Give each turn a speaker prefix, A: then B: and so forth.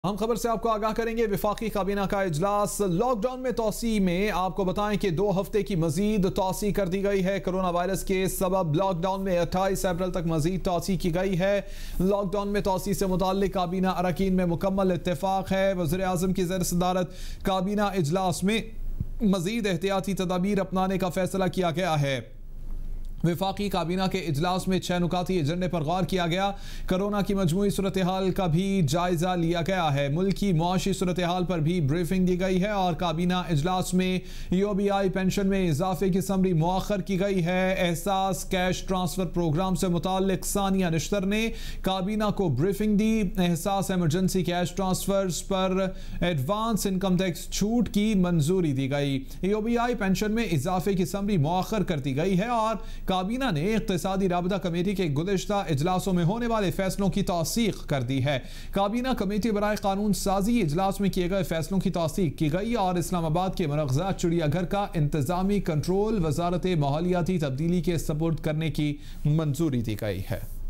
A: ہم خبر سے آپ کو آگاہ کریں گے وفاقی کابینہ کا اجلاس لاک ڈاؤن میں توسیع میں آپ کو بتائیں کہ 2 ہفتے کی مزید توسیع کر دی گئی ہے کورونا وائرس کے سبب لاک ڈاؤن میں 28 اپریل تک مزید توسیع کی گئی ہے لاک ڈاؤن میں توسیع سے متعلق کابینہ اراکین میں مکمل اتفاق ہے وزیر اعظم کی زیر صدارت کابینہ اجلاس میں مزید احتیاطی تدابیر اپنانے کا فیصلہ کیا گیا ہے وفاقی کابینہ کے اجلاس میں 6 نکاتی ایجنڈے پر غور کیا گیا کورونا کی مجموعی صورتحال کا بھی جائزہ لیا گیا ہے ملکی معاشی صورتحال پر بھی بریفنگ دی گئی ہے اور کابینہ اجلاس میں UBI پینشن میں اضافے کی سمری مؤخر کی گئی ہے احساس کیش ٹرانسفر پروگرام سے متعلق ثانیہ نشتر نے کابینہ کو بریفنگ دی احساس ایمرجنسی کیش ٹرانسفرز پر ایڈوانس انکم ٹیکس چھوٹ کی منظوری دی گئی UBI پینشن میں اضافے کی سمری مؤخر کر دی گئی ہے اور کابینہ نے اقتصادی رابطہ کمیٹی کے گزشتہ اجلاسوں میں ہونے والے فیصلوں کی توثیق کر دی ہے کابینہ کمیٹی برائے قانون سازی اجلاس میں کیے گئے فیصلوں کی توثیق کی گئی اور اسلام آباد کے مرغزہ چڑیا گھر کا انتظامی کنٹرول وزارت ماحولیاتی تبدیلی کے سپورٹ کرنے کی منظوری دی گئی ہے